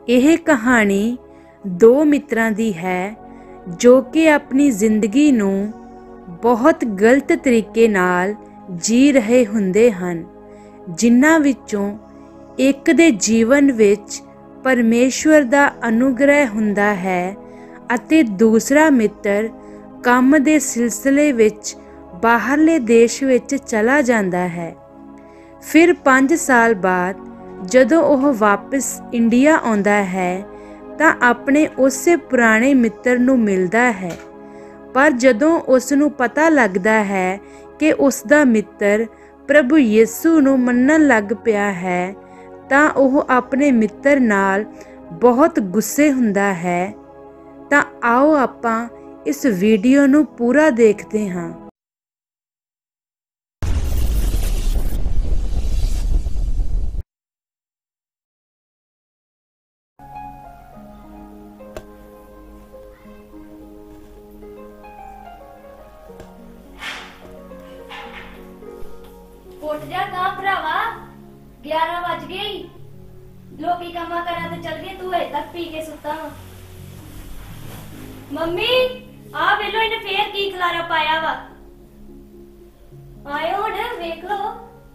ਇਹ ਕਹਾਣੀ ਦੋ ਮਿੱਤਰਾਂ ਦੀ ਹੈ ਜੋ ਕਿ ਆਪਣੀ ਜ਼ਿੰਦਗੀ ਨੂੰ ਬਹੁਤ ਗਲਤ ਤਰੀਕੇ ਨਾਲ ਜੀ ਰਹੇ ਹੁੰਦੇ ਹਨ, ਜਿਨ੍ਹਾਂ ਵਿੱਚੋਂ ਇੱਕ ਦੇ ਜੀਵਨ ਵਿੱਚ ਪਰਮੇਸ਼ਵਰ ਦਾ ਅਨੁਗ੍ਰਹਿ ਹੁੰਦਾ ਹੈ ਅਤੇ ਦੂਸਰਾ ਮਿੱਤਰ ਕੰਮ ਦੇ ਸਿਲਸਿਲੇ ਵਿੱਚ ਬਾਹਰਲੇ ਦੇਸ਼ ਵਿੱਚ ਚਲਾ ਜਾਂਦਾ ਹੈ। ਫਿਰ 5 ਸਾਲ ਬਾਅਦ ਜਦੋਂ ਉਹ ਵਾਪਸ ਇੰਡੀਆ ਆਉਂਦਾ ਹੈ ਤਾਂ ਆਪਣੇ ਉਸੇ ਪੁਰਾਣੇ ਮਿੱਤਰ ਨੂੰ ਮਿਲਦਾ ਹੈ, ਪਰ ਜਦੋਂ ਉਸ ਨੂੰ ਪਤਾ ਲੱਗਦਾ ਹੈ ਕਿ ਉਸ ਦਾ ਮਿੱਤਰ ਪ੍ਰਭੂ ਯਿਸੂ ਨੂੰ ਮੰਨਣ ਲੱਗ ਪਿਆ ਹੈ ਤਾਂ ਉਹ ਆਪਣੇ ਮਿੱਤਰ ਨਾਲ ਬਹੁਤ ਗੁੱਸੇ ਹੁੰਦਾ ਹੈ। ਤਾਂ ਆਓ ਆਪਾਂ ਇਸ ਵੀਡੀਓ ਨੂੰ ਪੂਰਾ ਦੇਖਦੇ ਹਾਂ। ਉੱਠ ਜਾ ਗਾ ਭਰਾਵਾ, 11 ਵੱਜ ਗਏ। ਲੋਕੀ ਕੰਮਾਂ ਕਰਾਂ ਤੇ ਚੱਲ ਗਏ, ਤੂੰ ਹਜੇ ਤੱਕ ਪੀ ਕੇ ਸੁੱਤਾ ਵਾ। ਮੰਮੀ ਆ ਵੇਲੋ ਇਹਨੇ ਫੇਰ ਕੀ ਖਲਾਰਾ ਪਾਇਆ ਵਾ। ਆਇਓ ਹੁਣ ਵੇਖ ਲੋ।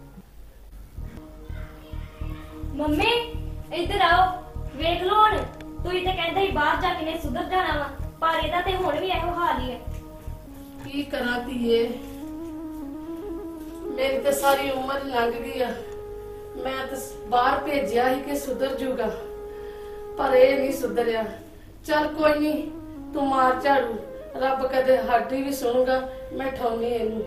ਮੰਮੀ ਇੱਧਰ ਆਓ, ਵੇਖ ਲੋ ਹੁਣ। ਤੁਸੀਂ ਤੇ ਕਹਿੰਦੇ ਸੀ ਬਾਹਰ ਜਾ ਕੇ ਨੇ ਸੁਧਰ ਜਾਣਾ ਵਾ, ਪਰ ਇਹਦਾ ਤੇ ਹੁਣ ਵੀ ਇਹੋ ਹਾਲ ਹੀ ਹੈ। ਕੀ ਕਰਾਂ ਧੀਏ, ਮੇਰੀ ਤੇ ਸਾਰੀ ਉਮਰ ਲੰਘ ਗਈ ਆ। ਮੈਂ ਤਾਂ ਬਾਹਰ ਭੇਜਿਆ ਸੀ ਕਿ ਸੁਧਰ ਜੂਗਾ, ਪਰ ਇਹ ਨਹੀਂ ਸੁਧਰਿਆ। ਚੱਲ ਕੋਈ ਨਹੀਂ, ਤੂੰ ਮਾਰ ਝਾੜੂ, ਰੱਬ ਕਦੇ ਸਾਡੀ ਵੀ ਸੁਣੂਗਾ। ਮੈਂ ਠਾਉਣੀ ਇਹਨੂੰ।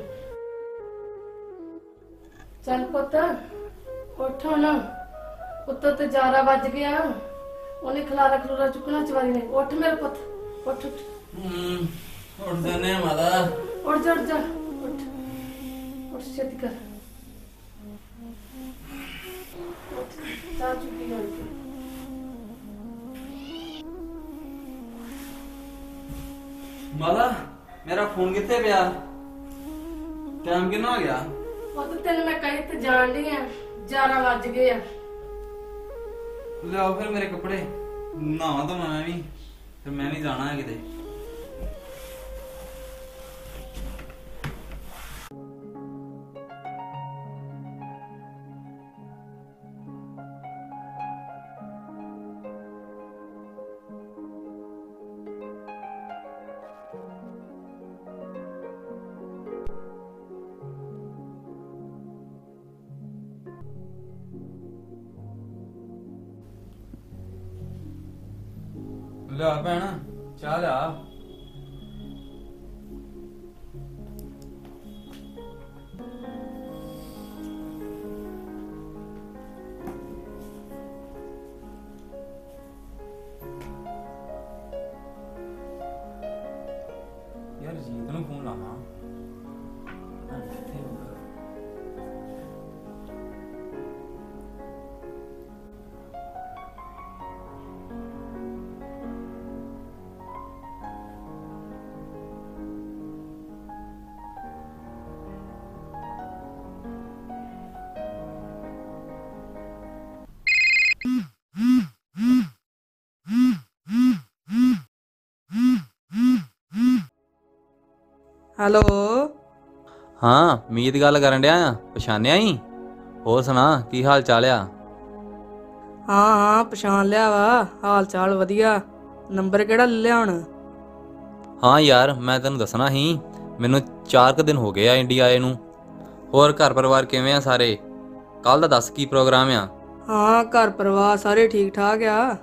ਚੱਲ ਪੁੱਤ ਉੱਠੋ ਨਾ, ਉੱਤੋਂ ਤੇ 11 ਵੱਜ ਗਿਆ। ਉਹਨੇ ਖਲਾਰਾ ਖਲੂਰਾ ਚੁੱਕਣਾ ਚਵਾਰੀ ਨੇ। ਉੱਠ ਮੇਰੇ ਪੁੱਤ, ਉੱਠ ਉੱਠ। ਉੱਠ ਜਾਨੇ ਆ ਮਾਤਾ। ਉੱਠ ਜਾ, ਉੱਠ ਜਾ, ਉੱਠ ਉੱਠ, ਛੇਤੀ ਕਰ। ਚਾਹ ਚੁੱਕੀ ਹੋਈ। ਮਾਤਾ ਮੇਰਾ ਫੋਨ ਕਿੱਥੇ ਪਿਆ? ਟਾਈਮ ਕਿੰਨਾ ਹੋ ਗਿਆ? ਉਹ ਤਾਂ ਤੈਨੂੰ ਮੈਂ ਕਹੀ ਤੇ ਜਾਣ ਡਈ ਆ, 11 ਵੱਜ ਗਏ ਆ। ਲਿਆਓ ਫਿਰ ਮੇਰੇ ਕੱਪੜੇ, ਨਹਾਵਾਂ ਤਾਂ ਮੈਂ ਵੀ, ਫਿਰ ਮੈਂ ਵੀ ਜਾਣਾ ਹੈ ਕਿਤੇ। ਲਿਆ ਭੈਣ, ਚਾਹ ਲਿਆ। ਯਾਰ ਜੀਤ ਨੂੰ ਫੋਨ ਲਾਵਾਂ। ਕਿੱਥੇ ਹੋਊਗਾ? ਹੈਲੋ। ਹਾਂ ਮੀਤ ਗੱਲ ਕਰਨ ਡਿਆ ਆ, ਪਛਾਣਿਆ ਹੀ? ਹੋਰ ਸੁਣਾ, ਕੀ ਹਾਲ ਚਾਲ ਆ? ਹਾਂ ਪਛਾਣ ਲਿਆ ਵਾ, ਹਾਲ ਚਾਲ ਵਧੀਆ। ਨੰਬਰ ਕਿਹੜਾ ਲੈ ਲਿਆ ਹੁਣ? ਹਾਂ ਯਾਰ ਮੈਂ ਤੈਨੂੰ ਦੱਸਣਾ ਸੀ, ਮੈਨੂੰ 4 ਕੁ ਦਿਨ ਹੋ ਗਏ ਆ ਇੰਡੀਆ ਆਏ ਨੂੰ। ਹੋਰ ਘਰ ਪਰਿਵਾਰ ਕਿਵੇਂ ਆ ਸਾਰੇ? ਕੱਲ ਦਾ ਦੱਸ ਕੀ ਪ੍ਰੋਗਰਾਮ ਆ? ਹਾਂ ਘਰ ਪਰਿਵਾਰ ਸਾਰੇ ਠੀਕ ਠਾਕ ਆ।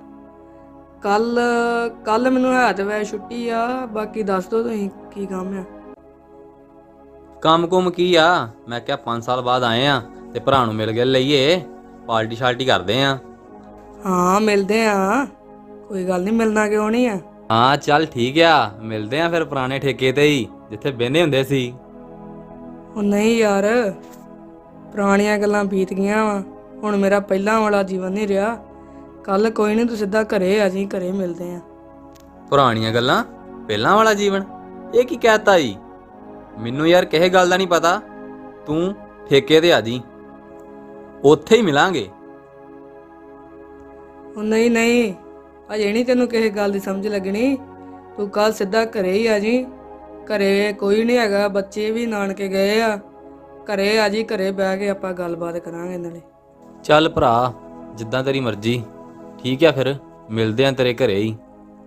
ਕੱਲ ਮੈਨੂੰ ਹੈ ਤੇ ਵੈ ਛੁੱਟੀ ਆ, ਬਾਕੀ ਦੱਸ ਦੋ ਤੁਸੀਂ ਕੀ ਕੰਮ ਆ। ਕੰਮ ਕੁਮ ਕੀ ਆ, ਮੈਂ ਕਿਹਾ 5 ਸਾਲ ਬਾਅਦ ਆਏ ਆ ਤੇ ਭਰਾ ਨੂੰ ਮਿਲ ਕੇ ਲਈਏ, ਪਾਰਟੀ ਸ਼ਾਰਟੀ ਕਰਦੇ ਆ। ਹਾਂ ਮਿਲਦੇ ਆ, ਕੋਈ ਗੱਲ ਨਹੀਂ, ਮਿਲਣਾ ਕਿਉਂ ਨਹੀਂ ਆ। ਹਾਂ ਚੱਲ ਠੀਕ ਆ, ਮਿਲਦੇ ਆ ਫਿਰ ਪੁਰਾਣੇ ਠੇਕੇ ਤੇ ਹੀ ਜਿੱਥੇ ਬਹਿੰਦੇ ਹੁੰਦੇ ਸੀ। ਉਹ ਨਹੀਂ ਯਾਰ, ਪੁਰਾਣੀਆਂ ਗੱਲਾਂ ਬੀਤ ਗਈਆਂ ਵਾ, ਹੁਣ ਮੇਰਾ ਪਹਿਲਾਂ ਵਾਲਾ ਜੀਵਨ ਨਹੀਂ ਰਿਹਾ। ਕੱਲ ਕੋਈ ਨਹੀਂ, ਤੂੰ ਸਿੱਧਾ ਘਰੇ ਆ ਜੀ, ਘਰੇ ਮਿਲਦੇ ਆ। ਪੁਰਾਣੀਆਂ ਗੱਲਾਂ, ਪਹਿਲਾਂ ਵਾਲਾ ਜੀਵਨ, ਇਹ ਕੀ ਕਹਿਤਾ ਜੀ? ਮੈਨੂੰ ਯਾਰ ਕਿਸੇ ਗੱਲ ਦਾ ਨਹੀਂ ਪਤਾ। ਤੂੰ ਠੇਕੇ ਤੇ ਆ ਜੀ, ਉੱਥੇ ਹੀ ਮਿਲਾਂਗੇ। ਉਹ ਨਹੀਂ, ਅਜੇ ਨਹੀਂ ਤੈਨੂੰ ਕਿਸੇ ਗੱਲ ਦੀ ਸਮਝ ਲੱਗਣੀ। ਤੂੰ ਕੱਲ ਸਿੱਧਾ ਘਰੇ ਹੀ ਆ ਜੀ। ਘਰੇ ਕੋਈ ਨਹੀਂ ਹੈਗਾ, ਬੱਚੇ ਵੀ ਨਾਨਕੇ ਗਏ ਆ। ਘਰੇ ਆ ਜੀ, ਘਰੇ ਬਹਿ ਕੇ ਆਪਾਂ ਗੱਲਬਾਤ ਕਰਾਂਗੇ ਨਾਲੇ। ਚੱਲ ਭਰਾ, ਜਿੱਦਾਂ ਤੇਰੀ ਮਰਜ਼ੀ। ਠੀਕ ਆ, ਫਿਰ ਮਿਲਦੇ ਆ ਤੇਰੇ ਘਰੇ ਹੀ।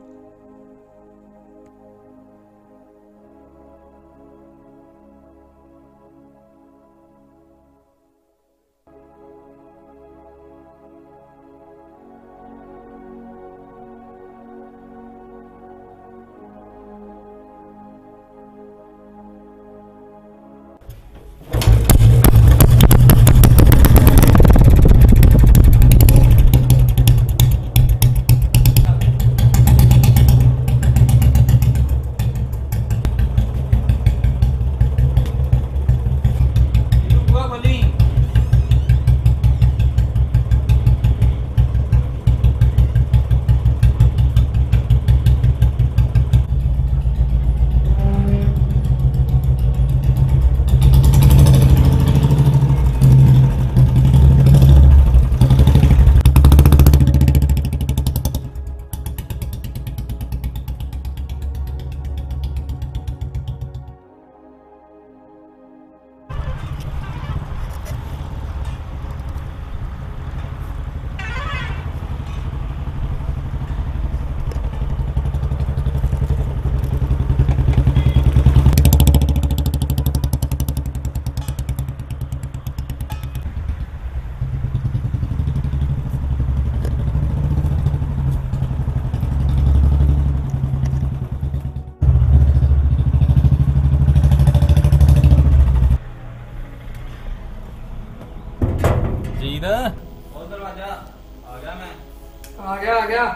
ਜੀਤ, ਉਹ ਦਰਵਾਜ਼ਾ ਆ ਗਿਆ। ਮੈਂ ਆ ਗਿਆ।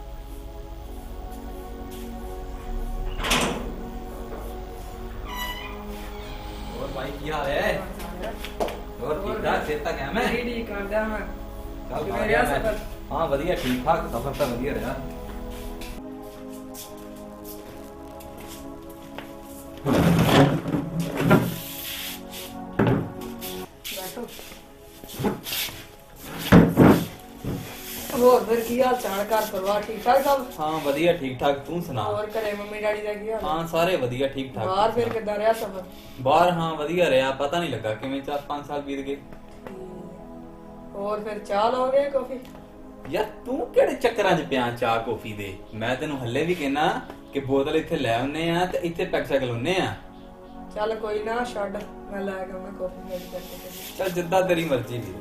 ਹੋਰ ਭਾਈ ਕੀ ਹਾਲ ਹੈ? ਹੋਰ ਠੀਕ ਠਾਕ? ਚੇਤਾ ਗਿਆ ਮੈਂ। ਠੀਕ ਕਰਦਾ ਮੈਂ। ਕੱਲ ਕਿਵੇਂ ਰਿਹਾ ਸਫ਼ਰ? ਹਾਂ ਵਧੀਆ, ਠੀਕ ਠਾਕ। ਸਫ਼ਰ ਤਾਂ ਵਧੀਆ ਰਿਹਾ। ਬੈਠੋ। ਹੋਰ ਫਿਰ ਕੀ ਹਾਲ ਚਾਲ? ਘਰ ਪਰਿਵਾਰ ਠੀਕ ਠਾਕ ਸਭ? ਹਾਂ ਵਧੀਆ, ਠੀਕ ਠਾਕ। ਤੂੰ ਸੁਣਾ? ਹੋਰ ਘਰੇ ਮੰਮੀ ਡੈਡੀ ਦਾ ਕੀ ਹਾਲ? ਹਾਂ ਸਾਰੇ ਵਧੀਆ, ਠੀਕ ਠਾਕ। ਬਾਹਰ ਫਿਰ ਕਿੱਦਾਂ ਰਿਹਾ ਸਫ਼ਰ? ਬਾਹਰ ਹਾਂ ਵਧੀਆ ਰਿਹਾ। ਪਤਾ ਨਹੀਂ ਲੱਗਾ ਕਿਵੇਂ 4-5 ਸਾਲ ਬੀਤ ਗਏ। ਹੋਰ ਫਿਰ ਚਾਹ ਲਓਗੇ ਕਾਫੀ? ਯਾਰ ਤੂੰ ਕਿਹੜੇ ਚੱਕਰਾਂ 'ਚ ਪਿਆ ਚਾਹ ਕੌਫੀ ਦੇ? ਮੈਂ ਤੈਨੂੰ ਹੱਲੇ ਵੀ ਕਹਿਣਾ ਕਿ ਬੋਤਲ ਇੱਥੇ ਲੈ ਆਉਨੇ ਆ ਤੇ ਇੱਥੇ ਪੈਕ ਸ਼ੈਕ ਲਾਉਨੇ ਆ। ਚੱਲ ਕੋਈ ਨਾ, ਛੱਡ, ਮੈਂ ਲੈ ਕੇ ਆਉਣਾ ਕਾਫੀ ਮੇਰੀ ਕਰਕੇ। ਚੱਲ ਜਿੱਦਾਂ ਤੇਰੀ ਮਰਜ਼ੀ ਦੀ।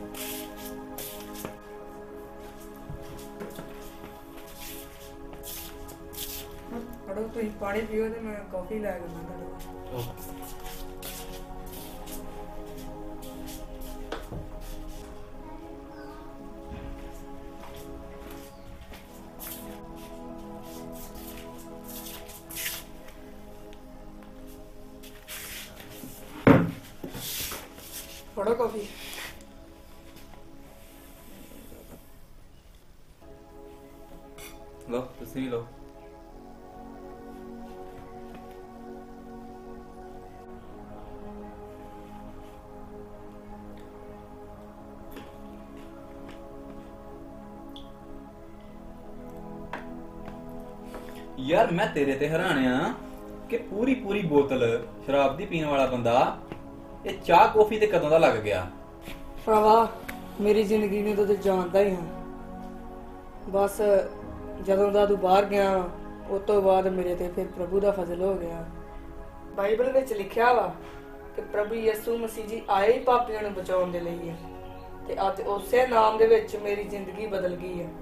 ਫੜੋ ਤੁਸੀਂ ਪਾਣੀ ਪੀਓ ਤੇ ਮੈਂ ਕਾਫੀ ਲੈ ਕੇ ਆਉਂਦਾ। ਫੜੋ ਕਾਫੀ। ਲੋ ਤੁਸੀਂ ਵੀ ਲੋ। ਯਾਰ ਮੈਂ ਤੇਰੇ ਤੇ ਹੈਰਾਨ ਆ ਕਿ ਪੂਰੀ ਬੋਤਲ ਸ਼ਰਾਬ ਦੀ ਪੀਣ ਵਾਲਾ ਬੰਦਾ ਇਹ ਚਾਹ ਕੌਫੀ ਤੇ ਕਦੋਂ ਦਾ ਲੱਗ ਗਿਆ? ਭਰਾਵਾ ਮੇਰੀ ਜ਼ਿੰਦਗੀ ਨੂੰ ਤਾਂ ਤੂੰ ਜਾਣਦਾ ਹੀ ਹਾਂ। ਬਸ ਜਦੋਂ ਦਾ ਤੂੰ ਬਾਹਰ ਗਿਆ ਉਸ ਤੋਂ ਬਾਅਦ ਮੇਰੇ ਤੇ ਫਿਰ ਪ੍ਰਭੂ ਦਾ ਫਜ਼ਲ ਹੋ ਗਿਆ। ਬਾਈਬਲ ਵਿੱਚ ਲਿਖਿਆ ਵਾ ਕਿ ਪ੍ਰਭੂ ਯਿਸੂ ਮਸੀਹ ਜੀ ਆਏ ਹੀ ਪਾਪੀਆਂ ਨੂੰ ਬਚਾਉਣ ਦੇ ਲਈ ਹੈ ਤੇ ਅੱਜ ਉਸੇ ਨਾਮ ਦੇ ਵਿੱਚ ਮੇਰੀ ਜ਼ਿੰਦਗੀ ਬਦਲ ਗਈ ਹੈ।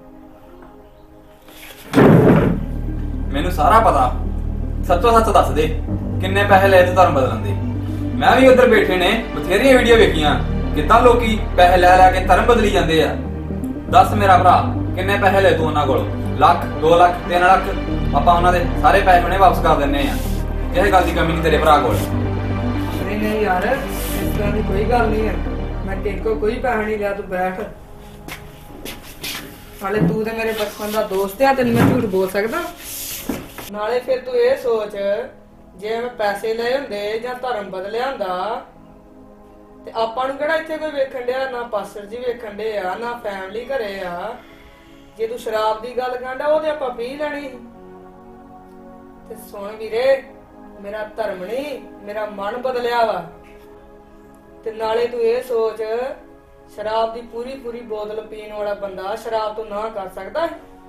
ਮੈਨੂੰ ਸਾਰਾ ਪਤਾ। ਸੱਚੋ ਸੱਚ ਦੱਸ ਦੇ, ਕਿੰਨੇ ਪੈਸੇ ਲਏ ਤੂੰ ਧਰਮ ਬਦਲਣ ਦੇ? ਮੈਂ ਵੀ ਉੱਧਰ ਬੈਠੇ ਨੇ ਬਥੇਰੀਆਂ ਵੀਡੀਓ ਵੇਖੀਆਂ ਕਿੱਦਾਂ ਲੋਕੀ ਪੈਸੇ ਲੈ ਕੇ ਧਰਮ ਬਦਲੀ ਜਾਂਦੇ ਆ। ਦੱਸ ਮੇਰਾ ਭਰਾ, ਕਿੰਨੇ ਪੈਸੇ ਲਏ ਤੂੰ ਉਹਨਾਂ ਕੋਲ? ਲੱਖ, 2 ਲੱਖ, 3 ਲੱਖ? ਆਪਾਂ ਉਹਨਾਂ ਦੇ ਸਾਰੇ ਪੈਸੇ ਹੁਣੇ ਵਾਪਸ ਕਰ ਦਿੰਨੇ ਆ। ਕਿਸੇ ਗੱਲ ਦੀ ਕਮੀ ਨਹੀਂ ਤੇਰੇ ਭਰਾ ਕੋਲ। ਨਹੀਂ ਯਾਰ, ਇਸ ਤਰ੍ਹਾਂ ਦੀ ਕੋਈ ਗੱਲ ਨਹੀਂ ਹੈ। ਮੈਂ ਤੇਰੇ ਕੋਲ ਕੋਈ ਪੈਸਾ ਨਹੀਂ ਲਿਆ, ਤੂੰ ਬੈਠ। ਹਾਲੇ ਤੂੰ ਤੇ ਮੇਰੇ ਬਚਪਨ ਦਾ ਦੋਸਤ ਆ, ਤੈਨੂੰ ਮੈਂ ਝੂਠ ਬੋਲ ਸਕਦਾ? ਨਾਲੇ ਫਿਰ ਤੂੰ ਇਹ ਸੋਚ, ਜੇ ਮੈਂ ਪੈਸੇ ਲਏ ਹੁੰਦੇ ਜਾਂ ਧਰਮ ਬਦਲਿਆ ਹੁੰਦਾ ਤੇ ਆਪਾਂ ਨੂੰ ਕਿਹੜਾ ਇੱਥੇ ਕੋਈ ਵੇਖਣ ਡਿਆ? ਨਾ ਪਾਸਟਰ ਜੀ ਵੇਖਣ ਡੇ ਆ, ਨਾ ਫੈਮਿਲੀ ਘਰੇ ਆ। ਜੇ ਤੂੰ ਸ਼ਰਾਬ ਦੀ ਗੱਲ ਕਰਦਾ ਉਹ ਤੇ ਆਪਾਂ ਪੀ ਲੈਣੀ ਸੀ। ਤੇ ਸੁਣ ਵੀਰੇ, ਮੇਰਾ ਧਰਮ ਨਹੀਂ, ਮੇਰਾ ਮਨ ਬਦਲਿਆ ਵਾ। ਤੇ ਨਾਲੇ ਤੂੰ ਇਹ ਸੋਚ, ਸ਼ਰਾਬ ਦੀ ਪੂਰੀ ਪੂਰੀ ਬੋਤਲ ਪੀਣ ਵਾਲਾ ਬੰਦਾ ਸ਼ਰਾਬ ਤੋਂ ਨਾ ਕਰ ਸਕਦਾ?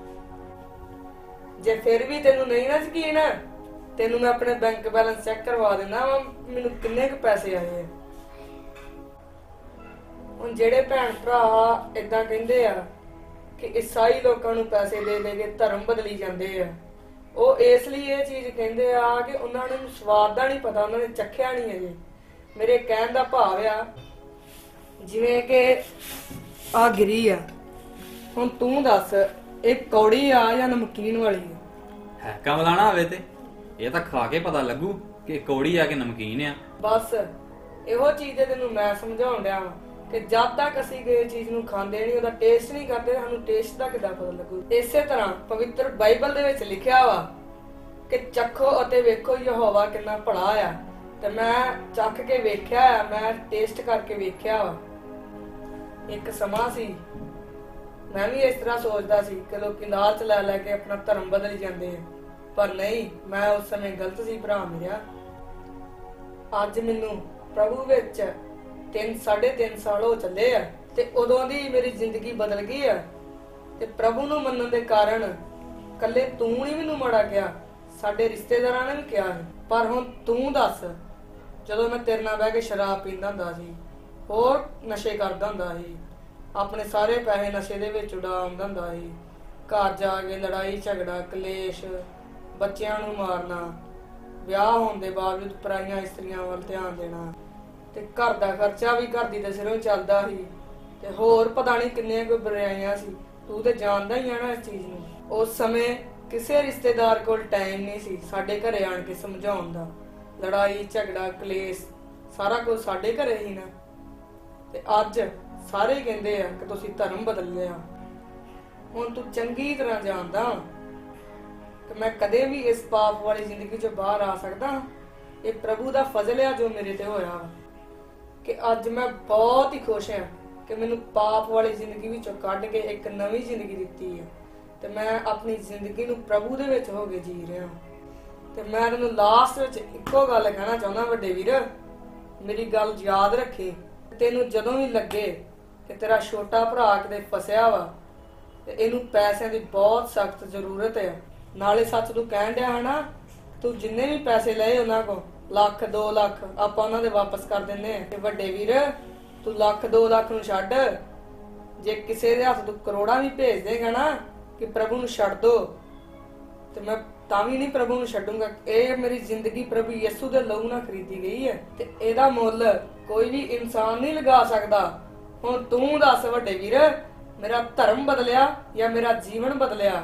ਜੇ ਫਿਰ ਵੀ ਤੈਨੂੰ ਨਹੀਂ ਨਾ ਯਕੀਨ, ਤੈਨੂੰ ਮੈਂ ਆਪਣੇ ਬੈਂਕ ਬੈਲੈਂਸ ਚੈੱਕ ਕਰਵਾ ਦਿੰਦਾ ਵਾ, ਮੈਨੂੰ ਕਿੰਨੇ ਕੁ ਪੈਸੇ ਆਏ ਆ। ਹੁਣ ਜਿਹੜੇ ਭੈਣ ਭਰਾ ਏਦਾਂ ਕਹਿੰਦੇ ਆ ਕਿ ਈਸਾਈ ਲੋਕਾਂ ਨੂੰ ਪੈਸੇ ਦੇ ਦੇ ਕੇ ਧਰਮ ਬਦਲੀ ਜਾਂਦੇ ਆ, ਉਹ ਇਸ ਲਈ ਇਹ ਚੀਜ਼ ਕਹਿੰਦੇ ਆ ਕਿ ਉਹਨਾਂ ਨੂੰ ਸਵਾਦ ਦਾ ਨਹੀਂ ਪਤਾ, ਉਹਨਾਂ ਨੇ ਚੱਖਿਆ ਨਹੀਂ ਅਜੇ। ਮੇਰੇ ਕਹਿਣ ਦਾ ਭਾਵ ਆ, ਜਿਵੇਂ ਕਿ ਆ ਗਿਰੀ ਆ, ਹੁਣ ਤੂੰ ਦੱਸ ਇਹ ਕੌੜੀ ਆ ਜਾਂ ਨਮਕੀਨ ਵਾਲੀ ਆ? ਹੈ ਕਮਲਾਣਾ ਹੋਵੇ ਤੇ ਇਹ ਤਾਂ ਖਾ ਕੇ ਪਤਾ ਲੱਗੂ ਕਿ ਕੌੜੀ ਆ ਕਿ ਨਮਕੀਨ ਆ। ਬਸ ਇਹੋ ਚੀਜ਼ ਤੇ ਤੈਨੂੰ ਮੈਂ ਸਮਝਾਉਣ ਡਿਆ ਵਾਂ ਕਿ ਜਦ ਤੱਕ ਅਸੀਂ ਕਿਸੇ ਚੀਜ਼ ਨੂੰ ਖਾਂਦੇ ਨਹੀਂ, ਉਹਦਾ ਟੇਸਟ ਨਹੀਂ ਕਰਦੇ, ਸਾਨੂੰ ਟੇਸਟ ਦਾ ਕਿੱਦਾਂ ਪਤਾ ਲੱਗੂ। ਇਸੇ ਤਰ੍ਹਾਂ ਪਵਿੱਤਰ ਬਾਈਬਲ ਦੇ ਵਿੱਚ ਲਿਖਿਆ ਵਾ ਕਿ ਚੱਖੋ ਅਤੇ ਵੇਖੋ ਯਹੋਵਾ ਕਿੰਨਾ ਭਲਾ ਆ। ਤੇ ਮੈਂ ਚੱਖ ਕੇ ਵੇਖਿਆ ਆ, ਮੈਂ ਟੇਸਟ ਕਰਕੇ ਵੇਖਿਆ ਵਾ। ਇੱਕ ਸਮਾਂ ਸੀ ਮੈਂ ਵੀ ਇਸ ਤਰ੍ਹਾਂ ਸੋਚਦਾ ਸੀ ਕਿ ਲੋਕੀ ਲਾਲਚ ਲੈ ਲੈ ਕੇ ਆਪਣਾ ਧਰਮ ਬਦਲ ਜਾਂਦੇ ਆ, ਪਰ ਨਹੀਂ, ਮੈਂ ਉਸ ਸਮੇਂ ਗਲਤ ਸੀ ਭਰਾ ਮੇਰਾ। ਅੱਜ ਮੈਨੂੰ ਪ੍ਰਭੂ ਵਿੱਚ 3.5 ਸਾਲ ਹੋ ਚੱਲੇ ਆ ਤੇ ਉਦੋਂ ਦੀ ਮੇਰੀ ਜ਼ਿੰਦਗੀ ਬਦਲ ਗਈ ਆ। ਤੇ ਪ੍ਰਭੂ ਨੂੰ ਮੰਨਣ ਦੇ ਕਾਰਨ ਕੱਲੇ ਤੂੰ ਨਹੀਂ ਮੈਨੂੰ ਮਾੜਾ ਕਿਹਾ, ਸਾਡੇ ਰਿਸ਼ਤੇਦਾਰਾਂ ਨੇ ਵੀ ਕਿਹਾ ਹੈ। ਪਰ ਹੁਣ ਤੂੰ ਦੱਸ, ਜਦੋਂ ਮੈਂ ਤੇਰੇ ਨਾਲ ਬਹਿ ਕੇ ਸ਼ਰਾਬ ਪੀਂਦਾ ਹੁੰਦਾ ਸੀ, ਹੋਰ ਨਸ਼ੇ ਕਰਦਾ ਹੁੰਦਾ ਸੀ, ਆਪਣੇ ਸਾਰੇ ਪੈਸੇ ਨਸ਼ੇ ਦੇ ਵਿੱਚ ਉਡਾਉਂਦਾ ਹੁੰਦਾ ਸੀ, ਘਰ ਜਾ ਕੇ ਲੜਾਈ ਝਗੜਾ ਕਲੇਸ਼, ਬੱਚਿਆਂ ਨੂੰ ਮਾਰਨਾ, ਵਿਆਹ ਹੋਣ ਦੇ ਬਾਵਜੂਦ ਪਰਾਈਆਂ ਇਸਤਰੀਆਂ ਵੱਲ ਧਿਆਨ ਦੇਣਾ, ਤੇ ਘਰ ਦਾ ਖਰਚਾ ਵੀ ਘਰ ਦੀ ਦੇ ਸਿਰੋਂ ਚੱਲਦਾ ਸੀ, ਤੇ ਹੋਰ ਪਤਾ ਨਹੀਂ ਕਿੰਨੀਆਂ ਕੋਈ ਬੁਰਾਈਆਂ ਸੀ। ਤੂੰ ਤੇ ਜਾਣਦਾ ਹੀ ਆ ਨਾ ਇਸ ਚੀਜ਼ ਨੂੰ। ਉਸ ਸਮੇਂ ਕਿਸੇ ਰਿਸ਼ਤੇਦਾਰ ਕੋਲ ਟਾਈਮ ਨਹੀਂ ਸੀ ਸਾਡੇ ਘਰੇ ਆਣ ਕੇ ਸਮਝਾਉਣ ਦਾ। ਲੜਾਈ ਝਗੜਾ ਕਲੇਸ਼ ਸਾਰਾ ਕੁਝ ਸਾਡੇ ਘਰੇ ਹੀ ਨਾ। ਤੇ ਅੱਜ ਸਾਰੇ ਕਹਿੰਦੇ ਆ ਕਿ ਤੁਸੀਂ ਧਰਮ ਬਦਲ ਲਿਆ। ਹੁਣ ਤੂੰ ਚੰਗੀ ਤਰ੍ਹਾਂ ਜਾਣਦਾ ਕਿ ਮੈਂ ਕਦੇ ਵੀ ਇਸ ਪਾਪ ਵਾਲੀ ਜ਼ਿੰਦਗੀ ਚੋਂ ਬਾਹਰ ਆ ਸਕਦਾ। ਇਹ ਪ੍ਰਭੂ ਦਾ ਫਜ਼ਲ ਆ ਜੋ ਮੇਰੇ ਤੇ ਹੋਇਆ ਵਾ, ਕਿ ਅੱਜ ਮੈਂ ਬਹੁਤ ਹੀ ਖੁਸ਼ ਹਾਂ ਕਿ ਮੈਨੂੰ ਪਾਪ ਵਾਲੀ ਜ਼ਿੰਦਗੀ ਵਿੱਚੋਂ ਕੱਢ ਕੇ ਇੱਕ ਨਵੀਂ ਜ਼ਿੰਦਗੀ ਦਿੱਤੀ ਹੈ। ਤੇ ਮੈਂ ਆਪਣੀ ਜ਼ਿੰਦਗੀ ਨੂੰ ਪ੍ਰਭੂ ਦੇ ਵਿੱਚ ਹੋ ਕੇ ਜੀ ਰਿਹਾ। ਤੇ ਮੈਂ ਤੈਨੂੰ ਲਾਸਟ ਵਿੱਚ ਇੱਕੋ ਗੱਲ ਕਹਿਣਾ ਚਾਹੁੰਦਾ, ਵੱਡੇ ਵੀਰ, ਮੇਰੀ ਗੱਲ ਯਾਦ ਰੱਖੀ। ਤੈਨੂੰ ਜਦੋਂ ਵੀ ਲੱਗੇ ਕਿ ਤੇਰਾ ਛੋਟਾ ਭਰਾ ਕਿਤੇ ਫਸਿਆ ਵਾ ਤੇ ਇਹਨੂੰ ਪੈਸਿਆਂ ਦੀ ਬਹੁਤ ਸਖਤ ਜ਼ਰੂਰਤ ਹੈ, ਨਾਲੇ ਸੱਚ ਤੂੰ ਕਹਿਣ ਡਿਆ ਹਨਾ, ਤੂੰ ਜਿੰਨੇ ਵੀ ਪੈਸੇ ਲਏ ਉਹਨਾਂ ਕੋਲ, ਲੱਖ 2 ਲੱਖ, ਆਪਾਂ ਉਹਨਾਂ ਦੇ ਵਾਪਸ ਕਰ ਦਿੰਦੇ ਆ। ਤੇ ਵੱਡੇ ਵੀਰ, ਤੂੰ ਲੱਖ 2 ਲੱਖ ਨੂੰ ਛੱਡ, ਜੇ ਕਿਸੇ ਦੇ ਹੱਥ ਤੂੰ ਕਰੋੜਾਂ ਵੀ ਭੇਜ ਦੇਗਾ ਨਾ ਕਿ ਪ੍ਰਭੂ ਨੂੰ ਛੱਡ ਦੋ, ਤੇ ਮੈਂ ਤਾਂ ਵੀ ਨਹੀਂ ਪ੍ਰਭੂ ਨੂੰ ਛੱਡੂੰਗਾ। ਇਹ ਮੇਰੀ ਜ਼ਿੰਦਗੀ ਪ੍ਰਭੂ ਯਿਸੂ ਦੇ ਲਹੂ ਨਾਲ ਖਰੀਦੀ ਗਈ ਹੈ ਤੇ ਇਹਦਾ ਮੁੱਲ ਕੋਈ ਵੀ ਇਨਸਾਨ ਨਹੀਂ ਲਗਾ ਸਕਦਾ। ਹੁਣ ਤੂੰ ਦੱਸ ਵੱਡੇ ਵੀਰ, ਮੇਰਾ ਧਰਮ ਬਦਲਿਆ ਜਾਂ ਮੇਰਾ ਜੀਵਨ ਬਦਲਿਆ?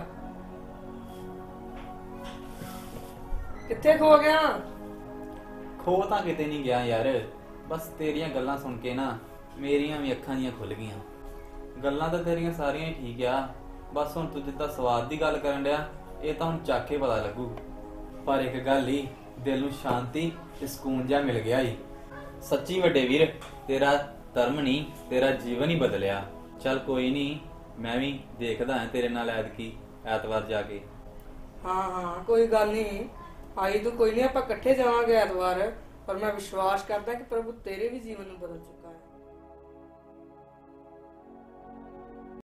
ਕਿੱਥੇ ਖੋ ਗਿਆ? ਖੋ ਤਾਂ ਕਿਤੇ ਨਹੀਂ ਗਿਆ ਯਾਰ, ਬਸ ਤੇਰੀਆਂ ਗੱਲਾਂ ਸੁਣ ਕੇ ਨਾ ਮੇਰੀਆਂ ਵੀ ਅੱਖਾਂ ਦੀਆਂ ਖੁੱਲ ਗਈਆਂ। ਗੱਲਾਂ ਤਾਂ ਤੇਰੀਆਂ ਸਾਰੀਆਂ ਹੀ ਠੀਕ ਆ, ਬਸ ਹੁਣ ਤੂੰ ਜਿੱਦਾਂ ਸਵਾਦ ਦੀ ਗੱਲ ਕਰਨ ਡਿਆ, ਇਹ ਤਾਂ ਹੁਣ ਚੱਕ ਕੇ ਪਤਾ ਲੱਗੂ। ਪਰ ਇੱਕ ਗੱਲ ਹੀ, ਦਿਲ ਨੂੰ ਸ਼ਾਂਤੀ ਤੇ ਸਕੂਨ ਜਿਹਾ ਮਿਲ ਗਿਆ ਈ। ਸੱਚੀ ਵੱਡੇ ਵੀਰ, ਤੇਰਾ ਧਰਮ ਨਹੀਂ, ਤੇਰਾ ਜੀਵਨ ਹੀ ਬਦਲਿਆ। ਚੱਲ ਕੋਈ ਨਹੀਂ, ਮੈਂ ਵੀ ਦੇਖਦਾ ਹਾਂ ਤੇਰੇ ਨਾਲ ਐਤਕੀ ਐਤਵਾਰ ਜਾ ਕੇ। ਹਾਂ ਕੋਈ ਗੱਲ ਨਹੀਂ, ਆਈ ਤੂੰ ਕੋਈ ਨਹੀਂ, ਆਪਾਂ ਇਕੱਠੇ ਜਾਵਾਂਗੇ ਐਤਵਾਰ। ਪਰ ਮੈਂ ਵਿਸ਼ਵਾਸ ਕਰਦਾ ਕਿ ਪ੍ਰਭੂ ਤੇਰੇ ਵੀ ਜੀਵਨ ਨੂੰ ਬਦਲ ਚੁੱਕਾ ਹੈ।